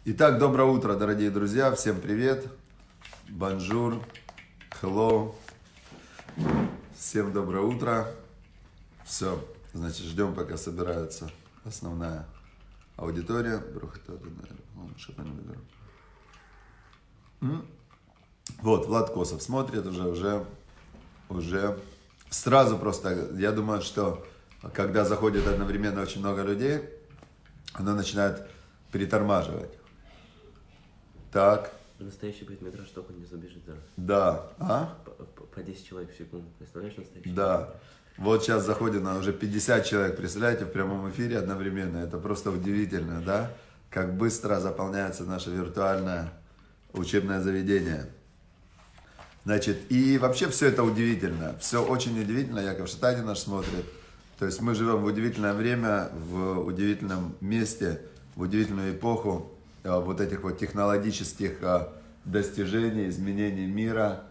Итак, доброе утро, дорогие друзья, всем привет, бонжур, hello, всем доброе утро, все, значит, ждем, пока собирается основная аудитория. Вот, Влад Косов смотрит уже сразу просто, я думаю, что когда заходит одновременно очень много людей, она начинает притормаживать. Так. Настоящий брит-метраж только не забежит. Да. По 10 человек в секунду. Представляешь, настоящий? Да. Вот сейчас заходит на уже 50 человек, представляете, в прямом эфире одновременно. Это просто удивительно, да? Как быстро заполняется наше виртуальное учебное заведение. Значит, и вообще все это удивительно. Все очень удивительно. Яков Шатани наш смотрит. То есть мы живем в удивительное время, в удивительном месте, в удивительную эпоху вот этих вот технологических достижений, изменений мира,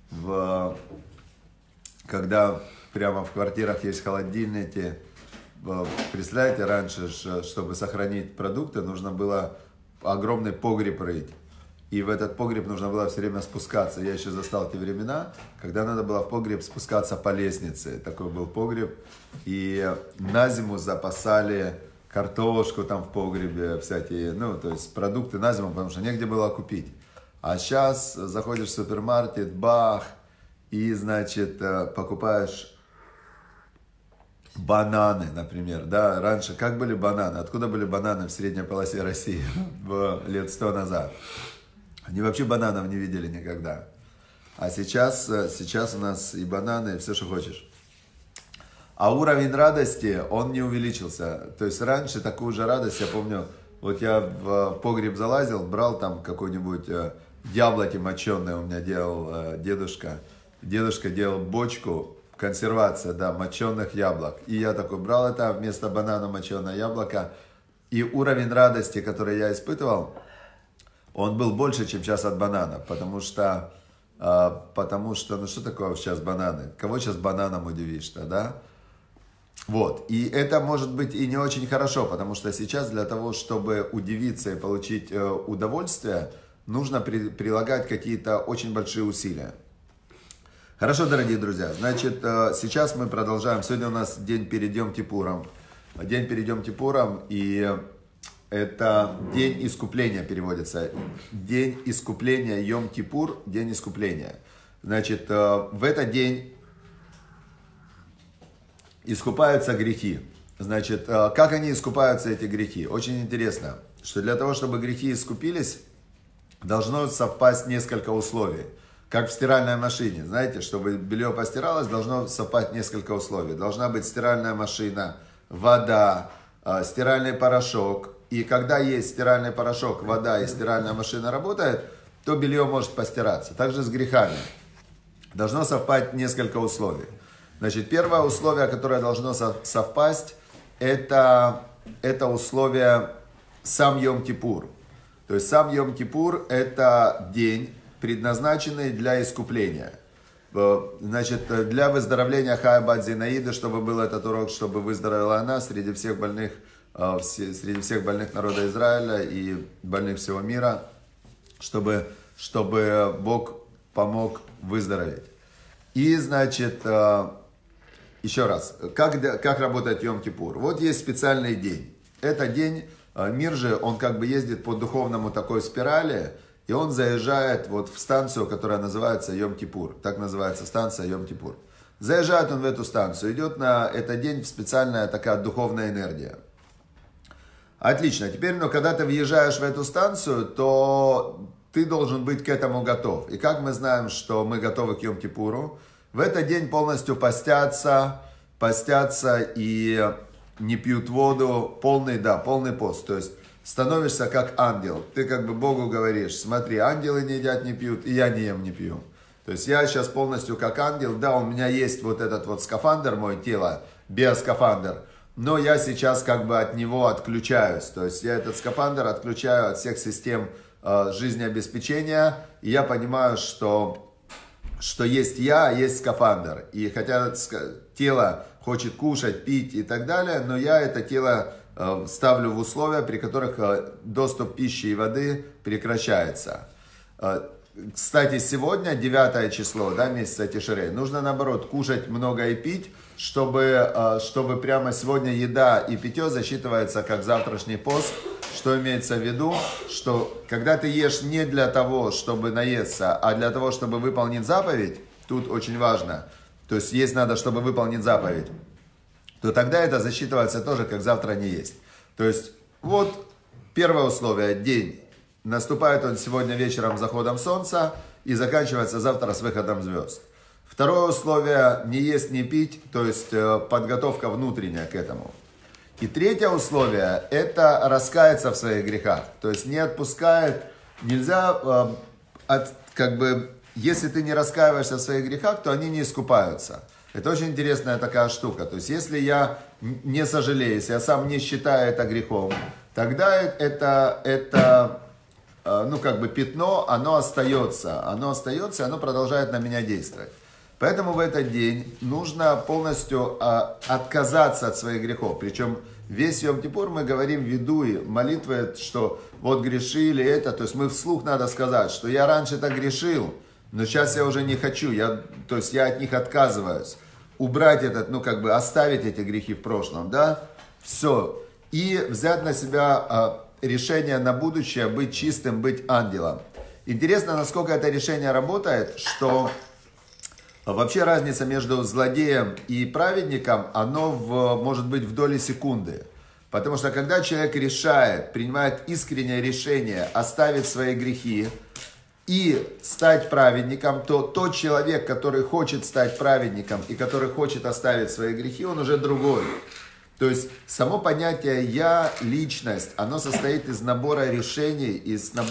когда прямо в квартирах есть холодильники. Представляете, раньше, чтобы сохранить продукты, нужно было огромный погреб рыть. И в этот погреб нужно было все время спускаться. Я еще застал те времена, когда надо было в погреб спускаться по лестнице. Такой был погреб. И на зиму запасали картошку там в погребе, всякие, то есть продукты на зиму, потому что негде было купить. А сейчас заходишь в супермаркет, бах, и, значит, покупаешь бананы, например, да, раньше как были бананы, откуда были бананы в средней полосе России лет 100 назад? Они вообще бананов не видели никогда. А сейчас у нас и бананы, и все, что хочешь. А уровень радости, он не увеличился. То есть раньше такую же радость, я помню, вот я в погреб залазил, брал там какой-нибудь яблоки моченые у меня делал дедушка. Дедушка делал бочку, консервация, да, моченых яблок. И я такой брал это вместо банана моченое яблоко. И уровень радости, который я испытывал, он был больше, чем сейчас от банана. Потому что, ну что такое сейчас бананы? Кого сейчас бананом удивишь-то, да? Вот, и это может быть и не очень хорошо, потому что сейчас для того, чтобы удивиться и получить удовольствие, нужно прилагать какие-то очень большие усилия. Хорошо, дорогие друзья, значит, сейчас мы продолжаем, сегодня у нас день перед Йом-Кипуром. День перед Йом-Кипуром, и это день искупления переводится. День искупления, Йом-Кипур, день искупления. Значит, в этот день искупаются грехи. Значит, как они искупаются, эти грехи? Очень интересно, что для того, чтобы грехи искупились, должно совпасть несколько условий. Как в стиральной машине. Знаете, чтобы белье постиралось, должно совпасть несколько условий. Должна быть стиральная машина, вода, стиральный порошок. И когда есть стиральный порошок, вода и стиральная машина работает, то белье может постираться. Также с грехами. Должно совпасть несколько условий. Значит, первое условие, которое должно совпасть, это условие сам Йом-Кипур. То есть сам Йом-Кипур – это день, предназначенный для искупления. Значит, для выздоровления Хая Бат Зинаиды, чтобы был этот урок, чтобы выздоровела она среди всех больных народа Израиля и больных всего мира, чтобы Бог помог выздороветь. И, значит, еще раз, как работает Йом-Кипур? Вот есть специальный день. Это день, мир же, он как бы ездит по духовному такой спирали, и он заезжает вот в станцию, которая называется Йом-Кипур. Так называется станция Йом-Кипур. Заезжает он в эту станцию, идет на этот день специальная такая духовная энергия. Отлично. Теперь, когда ты въезжаешь в эту станцию, то ты должен быть к этому готов. И как мы знаем, что мы готовы к Йом-Кипуру, в этот день полностью постятся и не пьют воду, полный пост. То есть становишься как ангел. Ты как бы Богу говоришь: смотри, ангелы не едят, не пьют, и я не ем, не пью. То есть я сейчас полностью как ангел. Да, у меня есть вот этот вот скафандр, мое тело, биоскафандр, но я сейчас как бы от него отключаюсь. То есть я этот скафандр отключаю от всех систем жизнеобеспечения, и я понимаю, что есть я, а есть скафандр. И хотя тело хочет кушать, пить и так далее, но я это тело ставлю в условия, при которых доступ пищи и воды прекращается. Кстати, сегодня 9 число, да, месяца Тишрей. Нужно, наоборот, кушать много и пить, чтобы прямо сегодня еда и питье засчитывается как завтрашний пост. Что имеется в виду? Что когда ты ешь не для того, чтобы наесться, а для того, чтобы выполнить заповедь, тут очень важно, то есть есть надо, чтобы выполнить заповедь, то тогда это засчитывается тоже как завтра не есть. То есть вот первое условие, день. Наступает он сегодня вечером с заходом солнца и заканчивается завтра с выходом звезд. Второе условие, не есть, не пить, то есть подготовка внутренняя к этому. И третье условие, это раскаяться в своих грехах. То есть не отпускает, нельзя, если ты не раскаиваешься в своих грехах, то они не искупаются. Это очень интересная такая штука. То есть если я не сожалею, если я сам не считаю это грехом, тогда это пятно, оно остается, и оно продолжает на меня действовать. Поэтому в этот день нужно полностью отказаться от своих грехов. Причем весь Йом-Кипур мы говорим видуи, молитвы, что вот грешили это. То есть мы вслух надо сказать, что я раньше так грешил, но сейчас я уже не хочу, я от них отказываюсь. Убрать оставить эти грехи в прошлом, да, все. И взять на себя решение на будущее, быть чистым, быть ангелом. Интересно, насколько это решение работает, что вообще разница между злодеем и праведником, оно может быть в доли секунды. Потому что когда человек решает, принимает искреннее решение оставить свои грехи и стать праведником, то тот человек, который хочет стать праведником и который хочет оставить свои грехи, он уже другой. То есть само понятие «я», «личность», оно состоит из набора решений,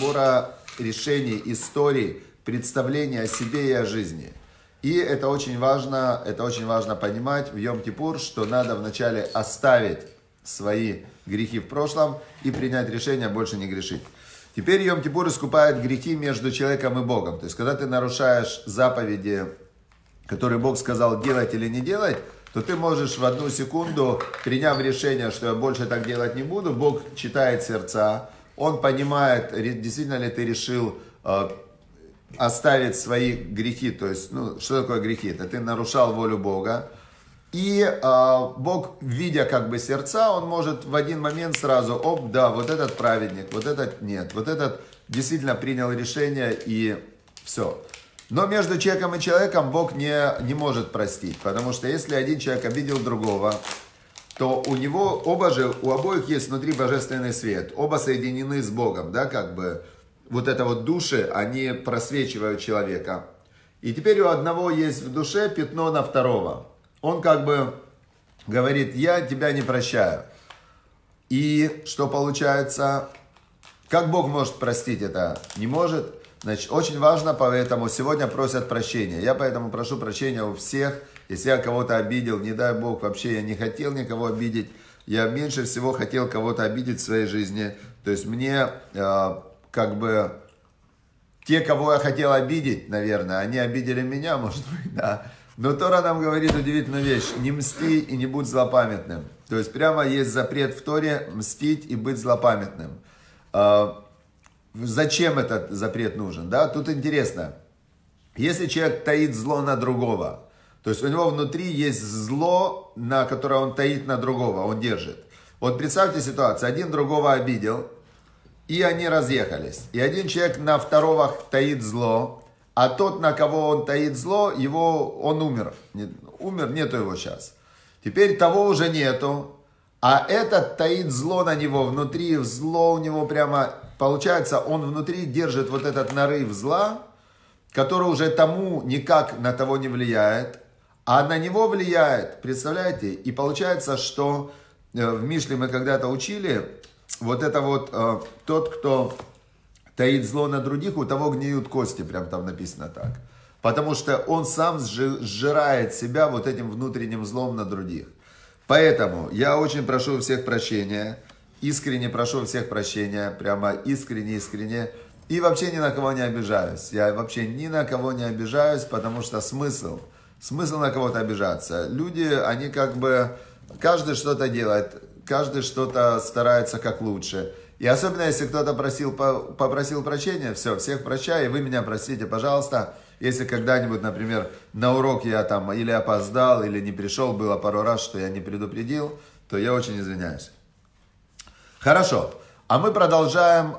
историй, представления о себе и о жизни. И это очень важно понимать в Йом-Кипур, что надо вначале оставить свои грехи в прошлом и принять решение больше не грешить. Теперь Йом-Кипур искупает грехи между человеком и Богом. То есть, когда ты нарушаешь заповеди, которые Бог сказал делать или не делать, то ты можешь в одну секунду, приняв решение, что я больше так делать не буду, Бог читает сердца, Он понимает, действительно ли ты решил оставить свои грехи. То есть, что такое грехи? Это ты нарушал волю Бога. И Бог, видя сердца, Он может в один момент сразу, вот этот праведник, вот этот нет, вот этот действительно принял решение и все. Но между человеком и человеком Бог не может простить, потому что если один человек обидел другого, то у обоих есть внутри божественный свет, оба соединены с Богом, да, души, они просвечивают человека. И теперь у одного есть в душе пятно на второго. Он говорит, я тебя не прощаю. И что получается? Как Бог может простить это? Не может. Значит, очень важно, поэтому сегодня просят прощения. Я поэтому прошу прощения у всех. Если я кого-то обидел, не дай Бог, вообще я не хотел никого обидеть. Я меньше всего хотел кого-то обидеть в своей жизни. То есть мне те, кого я хотел обидеть, наверное, они обидели меня, может быть, да. Но Тора нам говорит удивительную вещь: не мсти и не будь злопамятным. То есть прямо есть запрет в Торе мстить и быть злопамятным. Зачем этот запрет нужен? Да? Тут интересно. Если человек таит зло на другого, то есть у него внутри есть зло, на которое он таит на другого, он держит. Вот представьте ситуацию, один другого обидел, и они разъехались. И один человек на второго таит зло, а тот, на кого он таит зло, он умер. Нету его сейчас. Теперь того уже нету, а этот таит зло на него, внутри зло у него прямо... Получается, он внутри держит вот этот нарыв зла, который уже тому никак на того не влияет, а на него влияет, представляете? И получается, что в Мишле мы когда-то учили, тот, кто таит зло на других, у того гниют кости, прям там написано так. Потому что он сам сжирает себя вот этим внутренним злом на других. Поэтому я очень прошу у всех прощения, искренне прошу у всех прощения, прямо искренне. И вообще ни на кого не обижаюсь. Я вообще ни на кого не обижаюсь, потому что смысл на кого-то обижаться. Люди, они каждый что-то делает. каждый что-то старается как лучше. И особенно, если кто-то попросил прощения, все, всех прощаю, и вы меня простите, пожалуйста. Если когда-нибудь, например, на урок я там или опоздал, или не пришел, было пару раз, что я не предупредил, то я очень извиняюсь. Хорошо, а мы продолжаем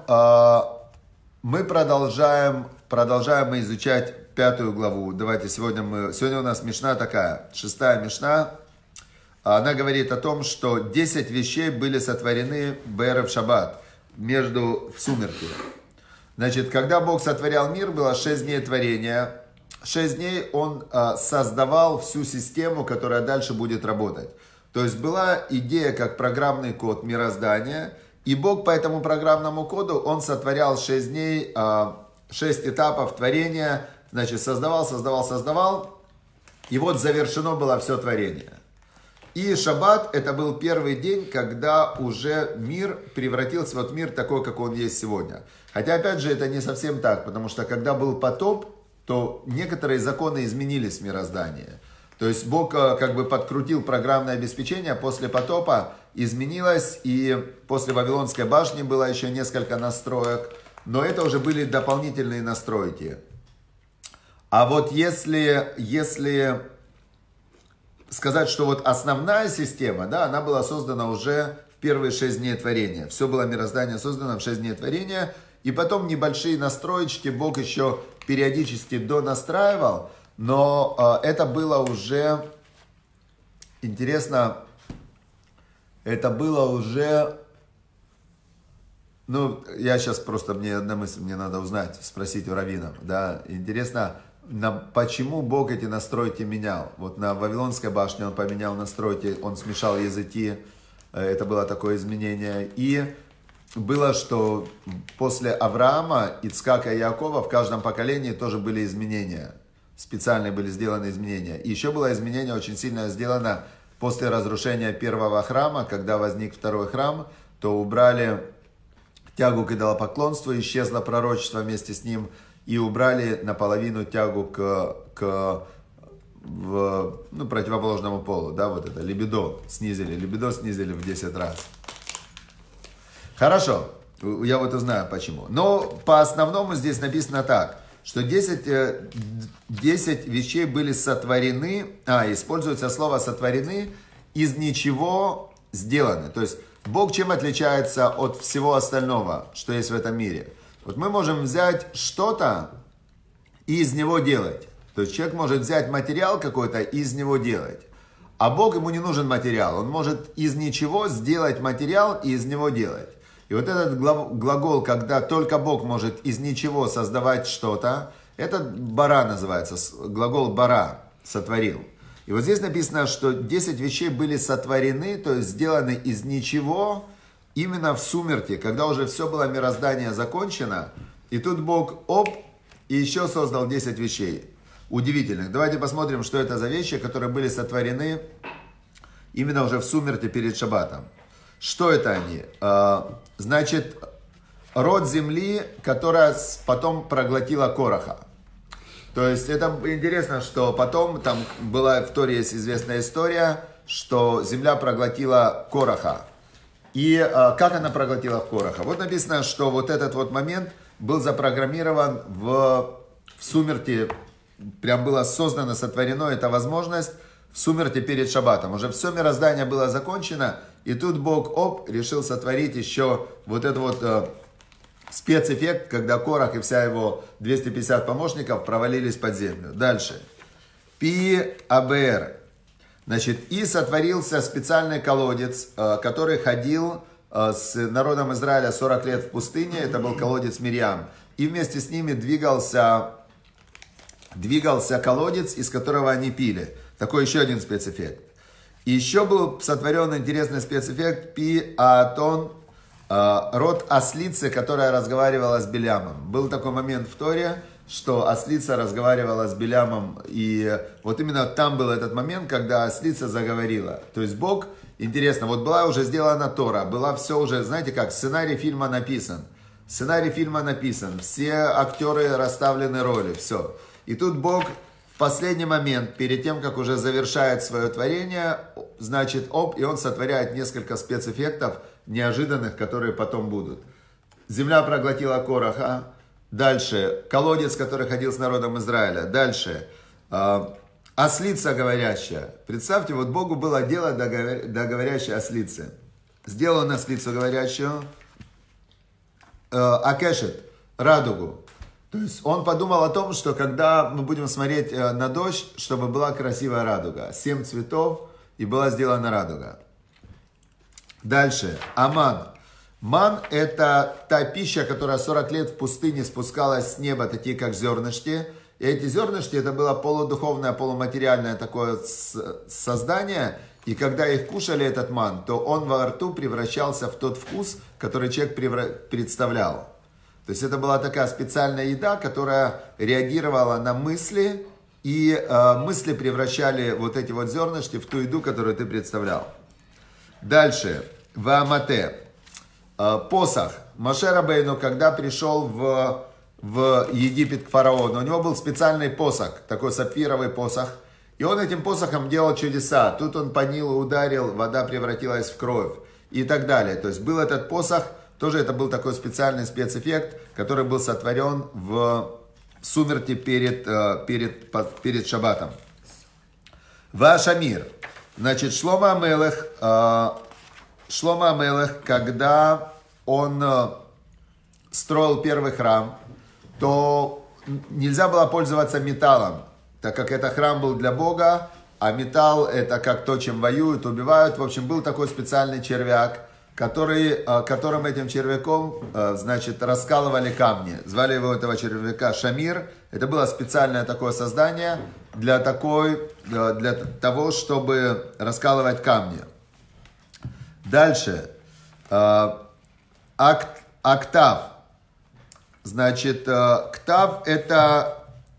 изучать 5 главу. Давайте сегодня у нас мишна такая, 6-я мишна. Она говорит о том, что 10 вещей были сотворены б'эрев шаббат, в сумерки. Значит, когда Бог сотворял мир, было 6 дней творения. 6 дней Он создавал всю систему, которая дальше будет работать. То есть была идея как программный код мироздания, и Бог по этому программному коду, Он сотворял 6 дней, 6 этапов творения, значит, создавал, и вот завершено было все творение. И шаббат это был первый день, когда уже мир превратился в мир такой, как он есть сегодня. Хотя, опять же, это не совсем так, потому что когда был потоп, то некоторые законы изменились в мироздании. То есть Бог как бы подкрутил программное обеспечение, после потопа изменилось, и после Вавилонской башни было еще несколько настроек, но это уже были дополнительные настройки. А вот если сказать, что вот основная система, да, она была создана уже в первые 6 дней творения. Все было мироздание создано в 6 дней творения. И потом небольшие настроечки Бог еще периодически донастраивал. Но это было уже, интересно, я сейчас просто, мне одна мысль, мне надо узнать, спросить у раввинов, да, интересно, почему Бог эти настройки менял. Вот на Вавилонской башне Он поменял настройки, Он смешал языки, это было такое изменение. И было, что после Авраама, Ицхака и Яакова в каждом поколении тоже были изменения. Специально были сделаны изменения. И еще было изменение очень сильно сделано после разрушения первого храма, когда возник второй храм, то убрали тягу к идолопоклонству, исчезло пророчество вместе с ним, и убрали наполовину тягу к противоположному полу, да, вот это, либидо снизили в 10 раз. Хорошо, я вот узнаю почему. Но по основному здесь написано так, что 10 вещей были сотворены, используется слово «сотворены», из ничего сделаны. То есть Бог чем отличается от всего остального, что есть в этом мире? Вот мы можем взять что-то и из него делать. То есть человек может взять материал какой-то и из него делать. А Бог, ему не нужен материал. Он может из ничего сделать материал и из него делать. И вот этот глагол, когда только Бог может из ничего создавать что-то, это бара называется, глагол бара, сотворил. И вот здесь написано, что 10 вещей были сотворены, то есть сделаны из ничего, именно в сумерки, когда уже все было мироздание закончено, и тут Бог и еще создал 10 вещей удивительных. Давайте посмотрим, что это за вещи, которые были сотворены именно уже в сумерки перед шаббатом. Что это они? Значит, род земли, которая потом проглотила Кораха. То есть это интересно, что потом, там была в Торе есть известная история, что земля проглотила Кораха. И как она проглотила Кораха? Вот написано, что вот этот вот момент был запрограммирован в сумерки, прям было создано, сотворено эта возможность в сумерки перед шаббатом. Уже все мироздание было закончено, и тут Бог решил сотворить еще вот этот вот спецэффект, когда Корах и вся его 250 помощников провалились под землю. Дальше. Пи-Абер. Значит, и сотворился специальный колодец, который ходил с народом Израиля 40 лет в пустыне. Это был колодец Мирьям. И вместе с ними двигался колодец, из которого они пили. Такой еще один спецэффект. И еще был сотворен интересный спецэффект Пи-Аатон, род ослицы, которая разговаривала с Билямом. Был такой момент в Торе, что ослица разговаривала с Билямом, и вот именно там был этот момент, когда ослица заговорила. То есть Бог, интересно, вот была уже сделана Тора, была все уже, знаете как, сценарий фильма написан, все актеры расставлены роли, все. И тут Бог в последний момент, перед тем, как уже завершает свое творение, значит, и он сотворяет несколько спецэффектов неожиданных, которые потом будут. Земля проглотила Кораха. Дальше, колодец, который ходил с народом Израиля. Дальше, ослица говорящая. Представьте, вот Богу было дело до говорящей ослицы. Сделал он ослицу говорящую, акешет, радугу. То есть он подумал о том, что когда мы будем смотреть на дождь, чтобы была красивая радуга. 7 цветов, и была сделана радуга. Дальше, аман. Ман – это та пища, которая 40 лет в пустыне спускалась с неба, такие как зернышки. И эти зернышки – это было полудуховное, полуматериальное такое создание. И когда их кушали, этот ман, то он во рту превращался в тот вкус, который человек представлял. То есть это была такая специальная еда, которая реагировала на мысли, и мысли превращали вот эти вот зернышки в ту еду, которую ты представлял. Дальше, ваамате. Посох. Моше Рабейну, когда пришел в Египет к фараону, у него был специальный посох, такой сапфировый посох, и он этим посохом делал чудеса. Тут он по Нилу ударил, вода превратилась в кровь и так далее. То есть был этот посох, тоже это был такой специальный спецэффект, который был сотворен в сумерки перед шаббатом. Вашамир. Значит, Шломо Амелех, когда он строил первый храм, то нельзя было пользоваться металлом, так как это храм был для Бога, а металл это как то, чем воюют, убивают. В общем, был такой специальный червяк, которым этим червяком, значит, раскалывали камни. Звали его этого червяка Шамир. Это было специальное такое создание для того, чтобы раскалывать камни. Дальше. Октав. Значит, ктав это...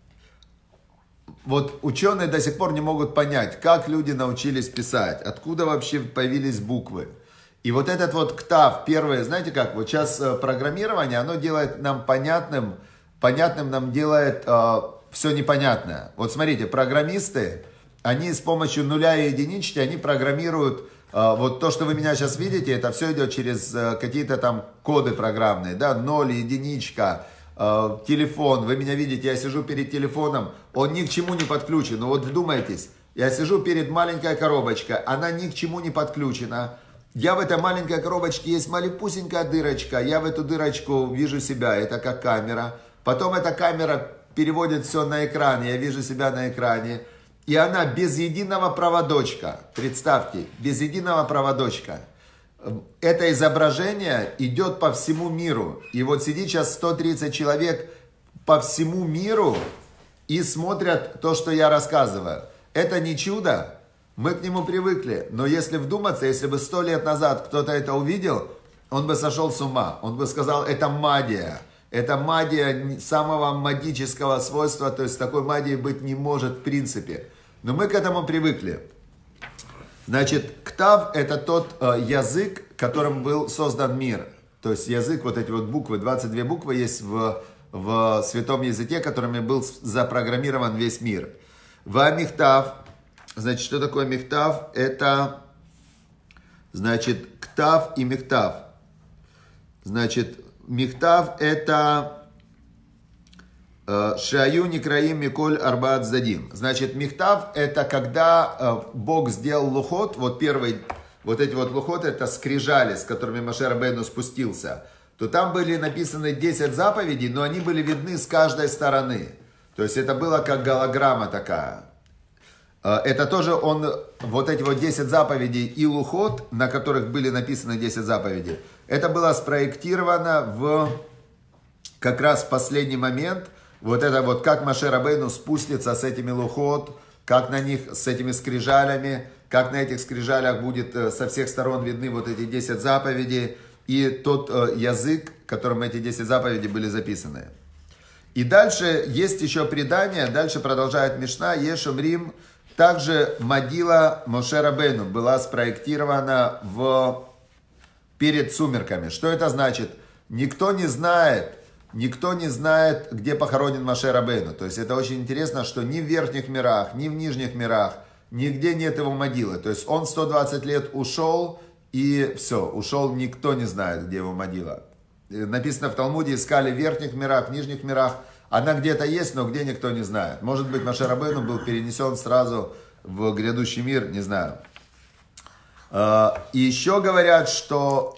Вот ученые до сих пор не могут понять, как люди научились писать, откуда вообще появились буквы. И вот этот вот ктав, первое, знаете как, вот сейчас программирование, оно делает нам понятным нам делает все непонятное. Вот смотрите, программисты, они с помощью нуля и единички, они программируют, вот то, что вы меня сейчас видите, это все идет через какие-то там коды программные, да, 0, единичка, телефон, вы меня видите, я сижу перед телефоном, он ни к чему не подключен, ну вот вдумайтесь, я сижу перед маленькой коробочкой, она ни к чему не подключена, я в этой маленькой коробочке есть малюсенькая дырочка, я в эту дырочку вижу себя, это как камера, потом эта камера переводит все на экран, я вижу себя на экране, и она без единого проводочка, представьте, без единого проводочка. Это изображение идет по всему миру. И вот сидит сейчас 130 человек по всему миру и смотрят то, что я рассказываю. Это не чудо, мы к нему привыкли. Но если вдуматься, если бы 100 лет назад кто-то это увидел, он бы сошел с ума. Он бы сказал, это магия. Это магия самого магического свойства, то есть такой магии быть не может в принципе. Но мы к этому привыкли. Значит, ктав это тот язык, которым был создан мир. То есть язык, вот эти вот буквы, 22 буквы есть в святом языке, которыми был запрограммирован весь мир. Михтав, значит, что такое михтав? Это, значит, ктав и михтав. Значит, михтав это шаю некраим миколь арбаат задим. Значит, михтав это когда Бог сделал лухот, вот первый, вот эти вот лухот, это скрижали, с которыми Моше Рабейну спустился, то там были написаны 10 заповедей, но они были видны с каждой стороны. То есть это было как голограмма такая. Это тоже вот эти вот 10 заповедей и лухот, на которых были написаны 10 заповедей, это было спроектировано как раз в последний момент. Вот это вот, как Моше Рабейну спустится с этими лухот, как на них, с этими скрижалями, как на этих скрижалях будет со всех сторон видны вот эти 10 заповедей и тот язык, которым эти 10 заповедей были записаны. И дальше есть еще предание, дальше продолжает Мишна, Ешомрим, также могила Моше Рабейну была спроектирована перед сумерками. Что это значит? Никто не знает, никто не знает, где похоронен Моше Рабейну. То есть это очень интересно, что ни в верхних мирах, ни в нижних мирах, нигде нет его могилы. То есть он 120 лет ушел, и все, ушел, никто не знает, где его могила. Написано в Талмуде, искали в верхних мирах, в нижних мирах. Она где-то есть, но где никто не знает. Может быть, Моше Рабейну был перенесен сразу в грядущий мир, не знаю. И еще говорят, что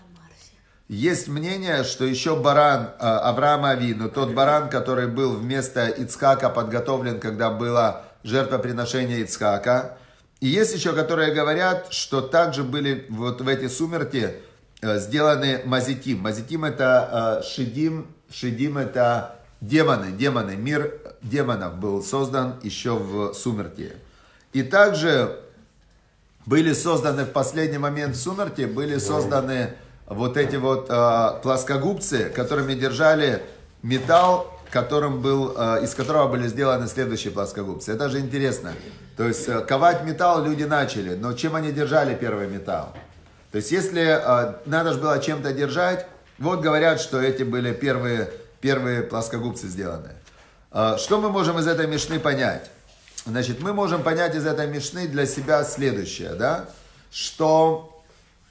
есть мнение, что еще баран Авраама Авину, тот баран, который был вместо Ицхака подготовлен, когда было жертвоприношение Ицхака. И есть еще, которые говорят, что также были вот в эти сумерки сделаны мазитим. Мазитим это шидим это демоны. Мир демонов был создан еще в сумерки. И также были созданы в последний момент в сумерки, были созданы вот эти вот плоскогубцы, которыми держали металл, из которого были сделаны следующие плоскогубцы. Это же интересно. То есть ковать металл люди начали, но чем они держали первый металл? То есть если надо же было чем-то держать, вот говорят, что эти были первые плоскогубцы сделаны. Что мы можем из этой мишны понять? Значит, мы можем понять из этой мишны для себя следующее, да? Что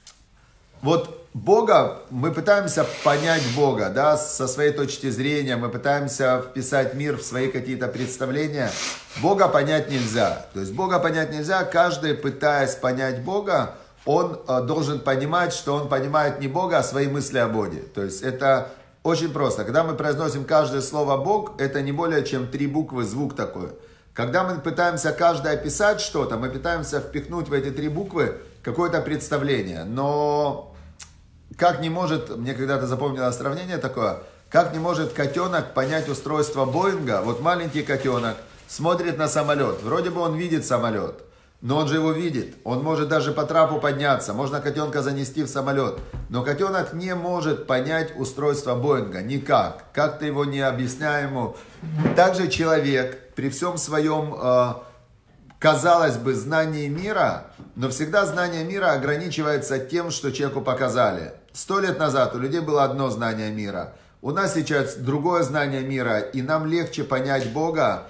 вот Бога, мы пытаемся понять Бога, да, со своей точки зрения, мы пытаемся вписать мир в свои какие-то представления. Бога понять нельзя. То есть Бога понять нельзя, каждый, пытаясь понять Бога, он должен понимать, что он понимает не Бога, а свои мысли о Боге. То есть это очень просто. Когда мы произносим каждое слово Бог, это не более чем 3 буквы, звук такой. Когда мы пытаемся каждый описать что-то, мы пытаемся впихнуть в эти 3 буквы какое-то представление. Но как не может, мне когда-то запомнилось сравнение такое, как не может котенок понять устройство Боинга, вот маленький котенок смотрит на самолет, вроде бы он видит самолет, но он же его видит, он может даже по трапу подняться, можно котенка занести в самолет, но котенок не может понять устройство Боинга, никак, как-то его не объясняй ему. Также человек при всем своем, казалось бы, знании мира, но всегда знание мира ограничивается тем, что человеку показали. 100 лет назад у людей было одно знание мира, у нас сейчас другое знание мира, и нам легче понять Бога,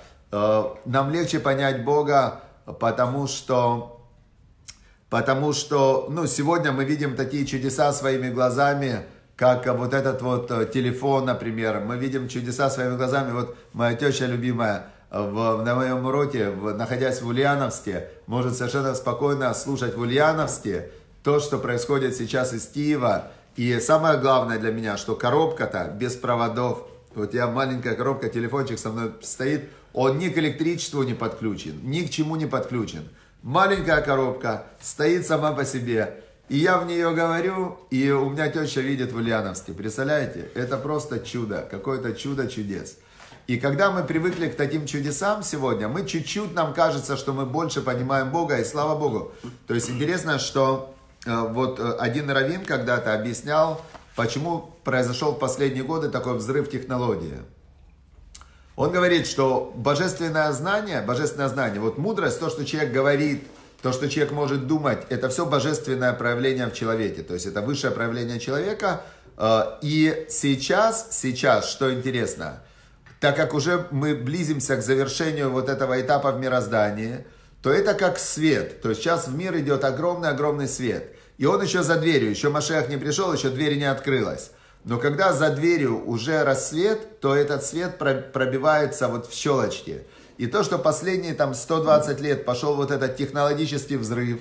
потому что сегодня мы видим такие чудеса своими глазами, как вот этот вот телефон, например. Мы видим чудеса своими глазами. Вот моя теща любимая на моем уроке, находясь в Ульяновске, может совершенно спокойно слушать в Ульяновске то, что происходит сейчас из Киева. И самое главное для меня, что коробка-то без проводов. Вот я маленькая коробка, телефончик со мной стоит. Он ни к электричеству не подключен, ни к чему не подключен. Маленькая коробка стоит сама по себе. И я в нее говорю, и у меня теща видит в Ульяновске. Представляете? Это просто чудо, какое-то чудо чудес. И когда мы привыкли к таким чудесам сегодня, мы чуть-чуть, нам кажется, что мы больше понимаем Бога, и слава Богу. То есть интересно, что вот один раввин когда-то объяснял, почему произошел в последние годы такой взрыв технологии. Он говорит, что божественное знание, вот мудрость, то, что человек говорит, то, что человек может думать, это все божественное проявление в человеке. То есть это высшее проявление человека. И сейчас, что интересно, так как уже мы близимся к завершению вот этого этапа в мироздании, то это как свет. То есть сейчас в мир идет огромный свет. И он еще за дверью, еще Машиах не пришел, еще дверь не открылась. Но когда за дверью уже рассвет, то этот свет пробивается вот в щелочки. И то, что последние 120 лет пошел вот этот технологический взрыв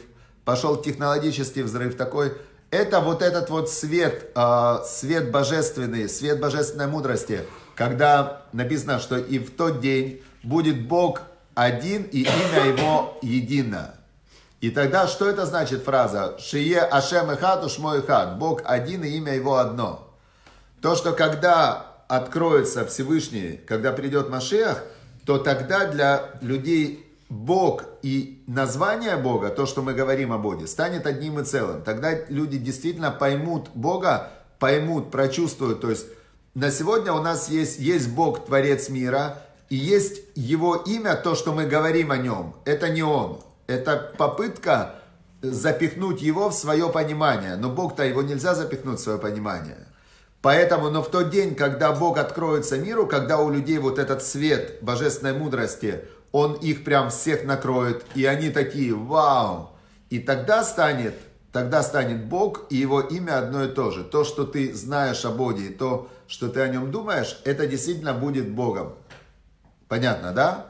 такой, это вот этот вот свет божественный, свет божественной мудрости, когда написано, что и в тот день будет Бог один и имя Его едино. И тогда что это значит фраза? Шие Ашем Эхад Ушмо Эхад. Бог один и имя Его одно. То, что когда откроется Всевышний, когда придет Машиах, то тогда для людей Бог и название Бога, то, что мы говорим о Боге, станет одним и целым. Тогда люди действительно поймут Бога, прочувствуют. То есть на сегодня у нас есть Бог, Творец мира, и есть Его имя, то, что мы говорим о Нем. Это не Он. Это попытка запихнуть Его в свое понимание. Но Бог-то Его нельзя запихнуть в свое понимание. Поэтому, но в тот день, когда Бог откроется миру, когда у людей вот этот свет божественной мудрости, Он их прям всех накроет, и они такие, вау! И тогда станет Бог и Его имя одно и то же. То, что ты знаешь о Боге, и то, что ты о Нем думаешь, это действительно будет Богом. Понятно, да?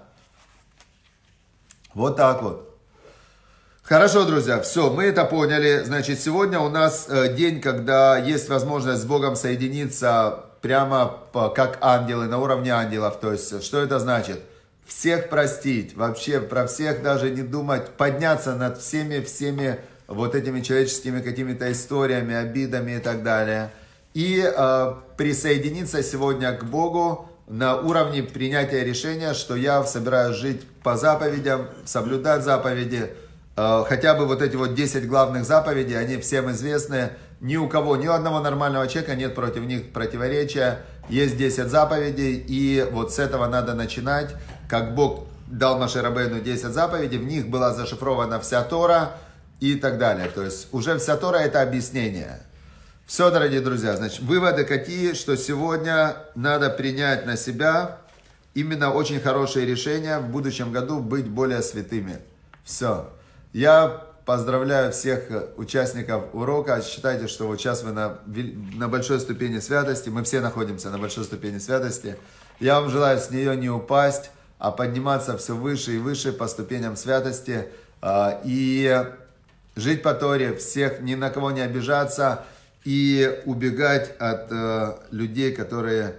Вот так вот. Хорошо, друзья, все, мы это поняли. Значит, сегодня у нас день, когда есть возможность с Богом соединиться прямо как ангелы, на уровне ангелов. То есть, что это значит? Всех простить, вообще про всех даже не думать, подняться над всеми вот этими человеческими какими-то историями, обидами и так далее. И присоединиться сегодня к Богу на уровне принятия решения, что я собираюсь жить по заповедям, соблюдать заповеди. Хотя бы вот эти вот 10 главных заповедей, они всем известны. Ни у кого, ни у одного нормального человека нет против них противоречия. Есть 10 заповедей, и вот с этого надо начинать. Как Бог дал Моше Рабейну 10 заповедей, в них была зашифрована вся Тора и так далее. То есть уже вся Тора это объяснение. Все, дорогие друзья, значит, выводы какие, что сегодня надо принять на себя именно очень хорошие решения в будущем году быть более святыми. Все. Я поздравляю всех участников урока. Считайте, что вот сейчас вы на большой ступени святости. Мы все находимся на большой ступени святости. Я вам желаю с нее не упасть, а подниматься все выше и выше по ступеням святости. И жить по Торе, всех, ни на кого не обижаться. И убегать от людей, которые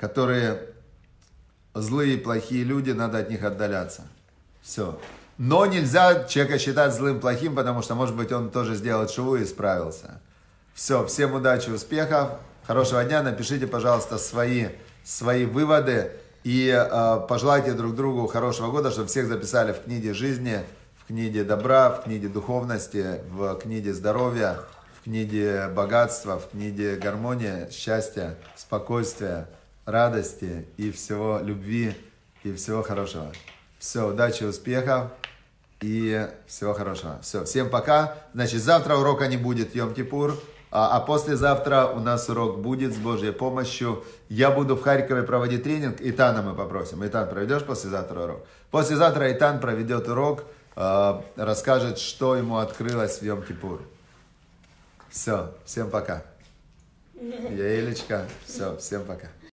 злые, плохие люди, надо от них отдаляться. Все. Но нельзя человека считать злым, плохим, потому что, может быть, он тоже сделал шуву и исправился. Все, всем удачи, успехов, хорошего дня. Напишите, пожалуйста, свои выводы и пожелайте друг другу хорошего года, чтобы всех записали в книге жизни, в книге добра, в книге духовности, в книге здоровья, в книге богатства, в книге гармонии, счастья, спокойствия, радости и всего любви и всего хорошего. Все, удачи, успехов и всего хорошего. Все, всем пока. Значит, завтра урока не будет, Йом-Кипур, а послезавтра у нас урок будет с Божьей помощью. Я буду в Харькове проводить тренинг, Итана мы попросим. Итан, проведешь послезавтра урок? Послезавтра Итан проведет урок, расскажет, что ему открылось в Йом-Кипур. Все, всем пока. Я Элечка, все, всем пока.